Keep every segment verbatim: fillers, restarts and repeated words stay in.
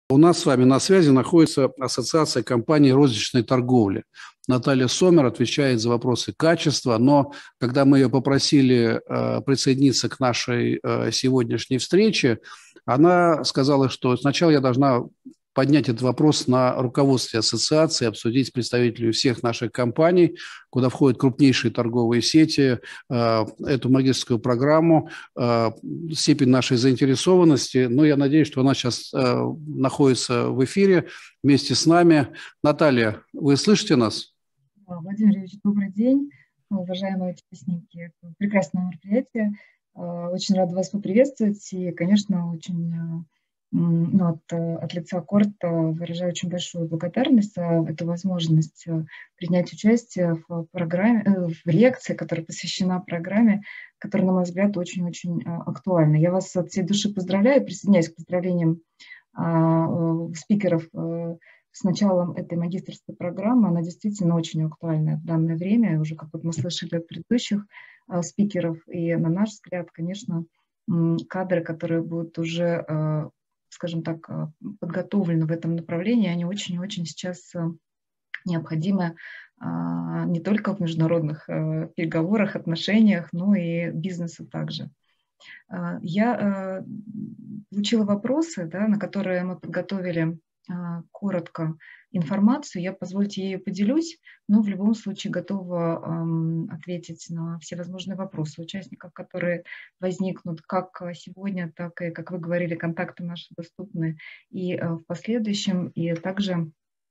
У нас с вами на связи находится Ассоциация компаний розничной торговли. Наталья Сомер отвечает за вопросы качества, но когда мы ее попросили э, присоединиться к нашей э, сегодняшней встрече, она сказала, что сначала я должна поднять этот вопрос на руководстве ассоциации, обсудить с представителями всех наших компаний, куда входят крупнейшие торговые сети, э, эту магистрскую программу, э, степень нашей заинтересованности. Но я надеюсь, что она сейчас э, находится в эфире вместе с нами. Наталья, вы слышите нас? Владимир Юрьевич, добрый день, уважаемые участники прекрасного мероприятия. Очень рада вас поприветствовать и, конечно, очень, ну, от, от лица Корт выражаю очень большую благодарность за эту возможность принять участие в программе, в лекции, которая посвящена программе, которая, на мой взгляд, очень-очень актуальна. Я вас от всей души поздравляю, присоединяюсь к поздравлениям спикеров с началом этой магистерской программы. Она действительно очень актуальна в данное время, уже как вот мы слышали от предыдущих э, спикеров. И на наш взгляд, конечно, кадры, которые будут уже, э, скажем так, подготовлены в этом направлении, они очень-очень сейчас э, необходимы э, не только в международных э, переговорах, отношениях, но и бизнесу также. Э, я э, получила вопросы, да, на которые мы подготовили коротко информацию. Я, позвольте, ею поделюсь, но в любом случае готова эм, ответить на все возможные вопросы участников, которые возникнут как сегодня, так и, как вы говорили, контакты наши доступны и э, в последующем. И также, э,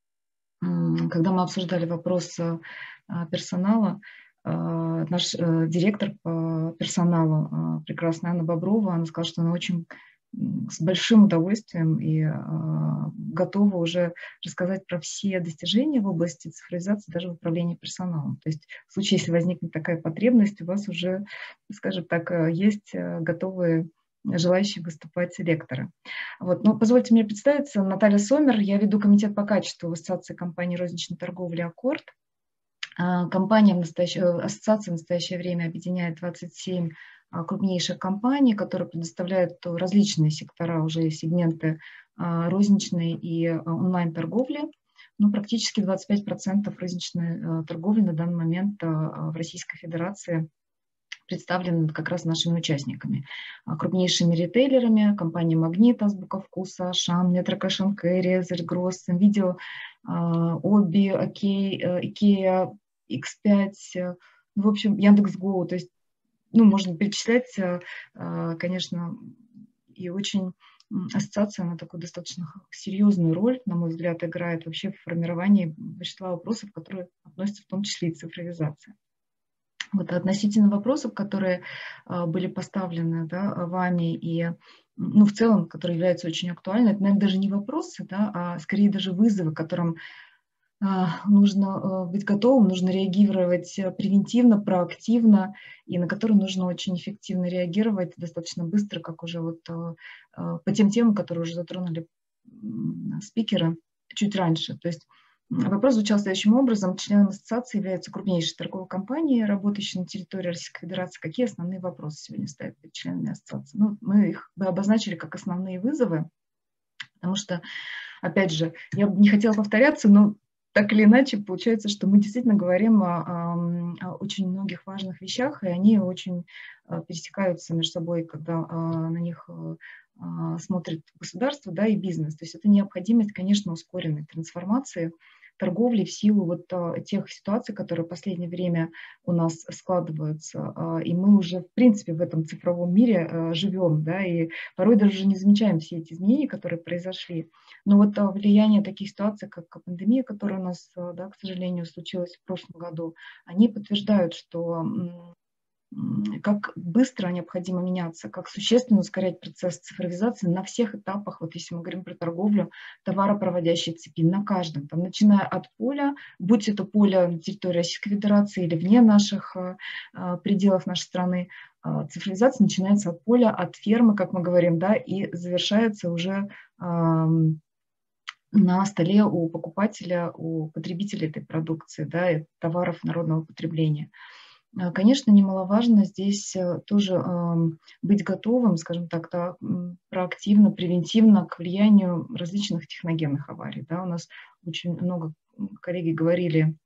когда мы обсуждали вопрос э, персонала, э, наш э, директор по персоналу, э, прекрасная Анна Боброва, она сказала, что она очень с большим удовольствием и э, готова уже рассказать про все достижения в области цифровизации, даже в управлении персоналом. То есть в случае, если возникнет такая потребность, у вас уже, скажем так, есть готовые желающие выступать лекторы. Вот. Но позвольте мне представиться. Наталья Сомер, я веду комитет по качеству в Ассоциации компаний розничной торговли «Аккорд». Компания в настоящее, ассоциация в настоящее время объединяет двадцать семь крупнейших компаний, которые предоставляют различные сектора, уже сегменты розничной и онлайн-торговли. Ну, практически двадцать пять процентов розничной торговли на данный момент в Российской Федерации представлены как раз нашими участниками. Крупнейшими ритейлерами компания «Магнит», «Азбука вкуса», «Ашан», «Метро Кэш энд Кэрри», «Зельгросс», «Видео», «Оби», «Икеа», икс пять, в общем, Яндекс.Го, то есть, ну, можно перечислять, конечно, и очень ассоциация, она такую достаточно серьезную роль, на мой взгляд, играет вообще в формировании большинства вопросов, которые относятся в том числе и к цифровизации. Вот относительно вопросов, которые были поставлены, да, вами и, ну, в целом, которые являются очень актуальными, это, наверное, даже не вопросы, да, а скорее даже вызовы, которым нужно быть готовым, нужно реагировать превентивно, проактивно, и на которые нужно очень эффективно реагировать достаточно быстро, как уже вот по тем темам, которые уже затронули спикеры чуть раньше. То есть вопрос звучал следующим образом. Членом ассоциации являются крупнейшие торговые компании, работающие на территории Российской Федерации. Какие основные вопросы сегодня стоят перед членами ассоциации? Ну, мы их обозначили как основные вызовы, потому что, опять же, я бы не хотела повторяться, но так или иначе, получается, что мы действительно говорим о, о очень многих важных вещах, и они очень пересекаются между собой, когда на них смотрит государство, да, и бизнес. То есть это необходимость, конечно, ускоренной трансформации торговли в силу вот тех ситуаций, которые в последнее время у нас складываются. И мы уже, в принципе, в этом цифровом мире живем, да, и порой даже не замечаем все эти изменения, которые произошли. Но вот влияние таких ситуаций, как пандемия, которая у нас, да, к сожалению, случилась в прошлом году, они подтверждают, что как быстро необходимо меняться, как существенно ускорять процесс цифровизации на всех этапах, вот если мы говорим про торговлю, товаропроводящей цепи, на каждом, там, начиная от поля, будь это поле на территории Российской Федерации или вне наших э, пределов нашей страны, э, цифровизация начинается от поля, от фермы, как мы говорим, да, и завершается уже э, на столе у покупателя, у потребителя этой продукции, да, и товаров народного потребления. конечно, немаловажно здесь тоже быть готовым, скажем так, да, проактивно, превентивно к влиянию различных техногенных аварий. Да. У нас очень много коллеги говорили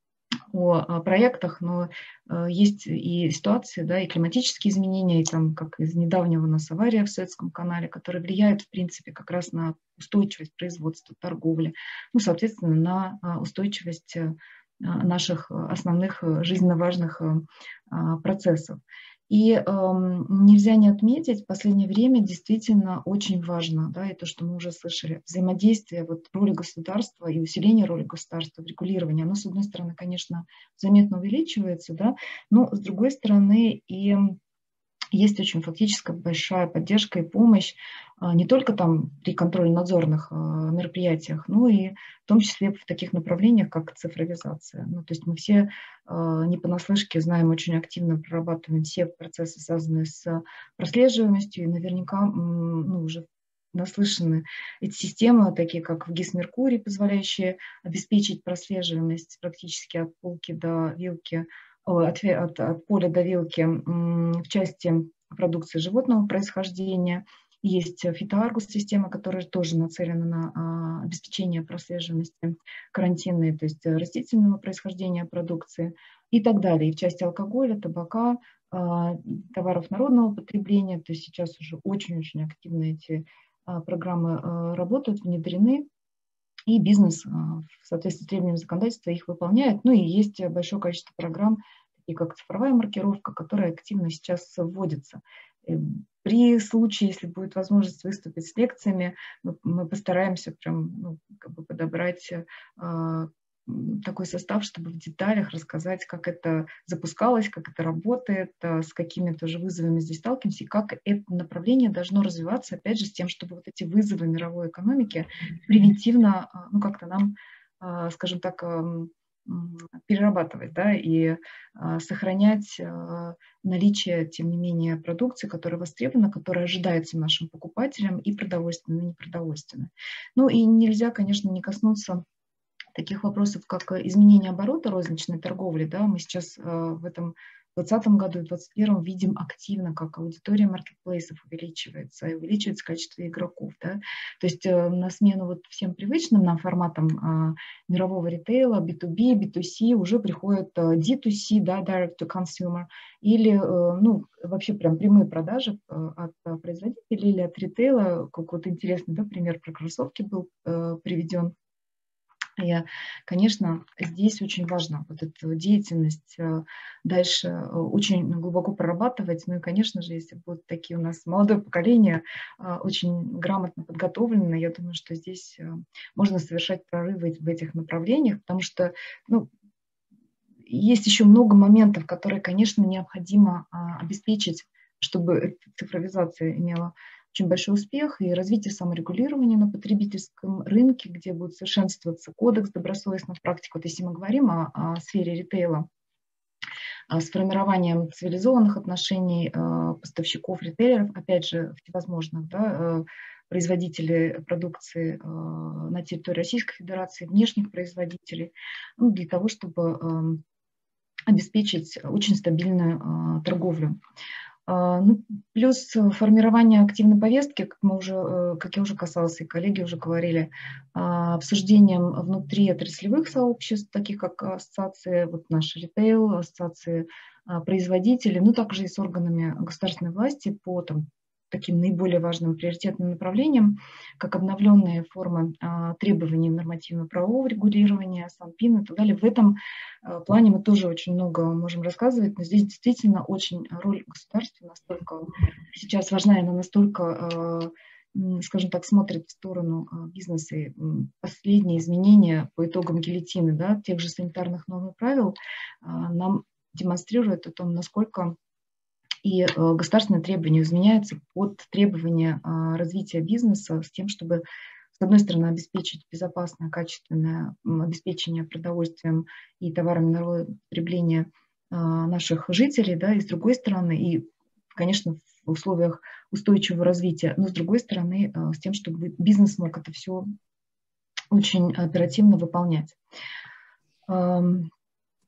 о проектах, но есть и ситуации, да, и климатические изменения, и там, как из недавнего у нас авария в Суэцком канале, которые влияют, в принципе, как раз на устойчивость производства, торговли, ну, соответственно, на устойчивость наших основных жизненно важных процессов. И э, нельзя не отметить, в последнее время действительно очень важно, да, и то, что мы уже слышали, взаимодействие, вот, роли государства и усиление роли государства в регулировании, оно, с одной стороны, конечно, заметно увеличивается, да, но, с другой стороны, и есть очень фактически большая поддержка и помощь не только там при контрольно-надзорных мероприятиях, но и в том числе в таких направлениях, как цифровизация. Ну, то есть мы все не понаслышке знаем, очень активно прорабатываем все процессы, связанные с прослеживаемостью, и наверняка ну, уже наслышаны эти системы, такие как в ГИС Меркурий, позволяющие обеспечить прослеживаемость практически от полки до вилки, От, от, от поля до вилки в части продукции животного происхождения. Есть фитоаргус-система, которая тоже нацелена на обеспечение прослеживаемости карантинной, то есть растительного происхождения продукции и так далее. И в части алкоголя, табака, товаров народного потребления, то есть сейчас уже очень-очень активно эти программы работают, внедрены. И бизнес в соответствии с требованиями законодательства их выполняет. Ну и есть большое количество программ, такие как цифровая маркировка, которая активно сейчас вводится. При случае, если будет возможность выступить с лекциями, мы постараемся прям, ну, как бы подобрать такой состав, чтобы в деталях рассказать, как это запускалось, как это работает, с какими тоже вызовами здесь сталкиваемся, и как это направление должно развиваться, опять же, с тем, чтобы вот эти вызовы мировой экономики превентивно, ну, как-то нам, скажем так, перерабатывать, да, и сохранять наличие, тем не менее, продукции, которая востребована, которая ожидается нашим покупателям, и продовольственной, и непродовольственной. Ну и нельзя, конечно, не коснуться таких вопросов, как изменение оборота розничной торговли. Да, мы сейчас в этом двадцатом году и в двадцать первом видим активно, как аудитория маркетплейсов увеличивается, и увеличивается количество игроков. Да. То есть на смену вот всем привычным нам форматам а, мирового ритейла, би ту би, би ту си уже приходит ди ту си, да, Direct to Consumer, или ну, вообще прям прямые продажи от производителей или от ритейла. Какой-то интересный, да, пример про кроссовки был э, приведен. И, конечно, здесь очень важно вот эту деятельность дальше очень глубоко прорабатывать. Ну и, конечно же, если будут такие у нас молодое поколение, очень грамотно подготовленное, я думаю, что здесь можно совершать прорывы в этих направлениях, потому что, ну, есть еще много моментов, которые, конечно, необходимо обеспечить, чтобы цифровизация имела очень большой успех, и развитие саморегулирования на потребительском рынке, где будет совершенствоваться кодекс добросовестных практик. Вот если мы говорим о, о сфере ритейла, с формированием цивилизованных отношений поставщиков, ритейлеров, опять же, всевозможных, да, производителей продукции на территории Российской Федерации, внешних производителей, ну, для того, чтобы обеспечить очень стабильную торговлю. Ну, плюс формирование активной повестки, как, мы уже, как я уже касалась, и коллеги уже говорили, обсуждением внутри отраслевых сообществ, таких как ассоциации, вот наш ритейл, ассоциации производителей, ну, также и с органами государственной власти по там, таким наиболее важным приоритетным направлениям, как обновленные формы а, требований нормативно-правового регулирования, СанПин и так далее. В этом а, плане мы тоже очень много можем рассказывать, но здесь действительно очень роль государства настолько сейчас важна, и она настолько, а, скажем так, смотрит в сторону а, бизнеса. И последние изменения по итогам гильотины, да, тех же санитарных норм и правил а, нам демонстрируют о том, насколько и государственные требования изменяются под требования развития бизнеса с тем, чтобы, с одной стороны, обеспечить безопасное, качественное обеспечение продовольствием и товарами народного потребления наших жителей, да, и с другой стороны, и, конечно, в условиях устойчивого развития, но с другой стороны, с тем, чтобы бизнес мог это все очень оперативно выполнять.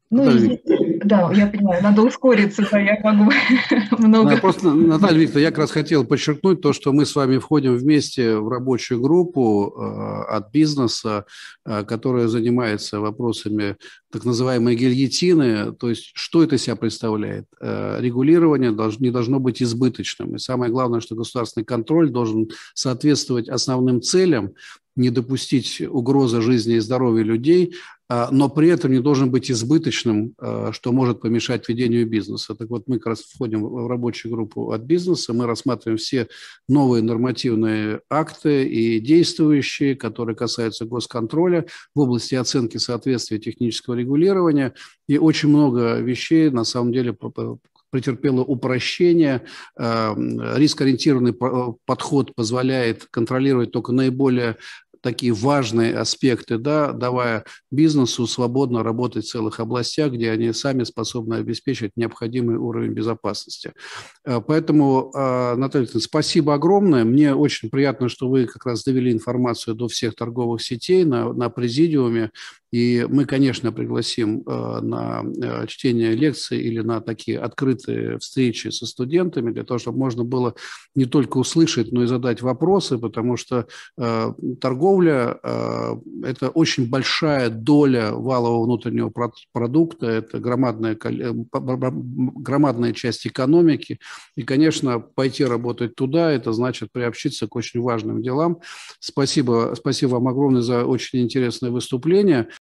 Ну, Наталья, и, да, я понимаю, надо ускориться, да, я могу много... просто, Наталья Викторовна, я как раз хотел подчеркнуть то, что мы с вами входим вместе в рабочую группу э, от бизнеса, э, которая занимается вопросами так называемой гильотины, то есть что это себя представляет? Э, регулирование долж, не должно быть избыточным, и самое главное, что государственный контроль должен соответствовать основным целям, не допустить угрозы жизни и здоровья людей, но при этом не должен быть избыточным, что может помешать ведению бизнеса. Так вот, мы как раз входим в рабочую группу от бизнеса, мы рассматриваем все новые нормативные акты и действующие, которые касаются госконтроля в области оценки соответствия технического регулирования, и очень много вещей, на самом деле, претерпело упрощение. Рискоориентированный подход позволяет контролировать только наиболее такие важные аспекты, да, давая бизнесу свободно работать в целых областях, где они сами способны обеспечить необходимый уровень безопасности. Поэтому, Наталья Викторовна, спасибо огромное. Мне очень приятно, что вы как раз довели информацию до всех торговых сетей на, на президиуме. И мы, конечно, пригласим на чтение лекций или на такие открытые встречи со студентами, для того, чтобы можно было не только услышать, но и задать вопросы, потому что торговля – это очень большая доля валового внутреннего продукта, это громадная, громадная часть экономики. И, конечно, пойти работать туда – это значит приобщиться к очень важным делам. Спасибо, спасибо вам огромное за очень интересное выступление.